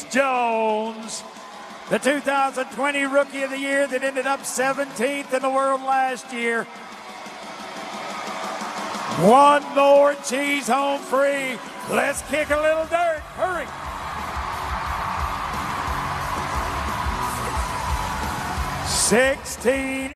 James Jones, the 2020 Rookie of the Year that ended up 17th in the world last year. One more cheese home free. Let's kick a little dirt. Hurry. 16.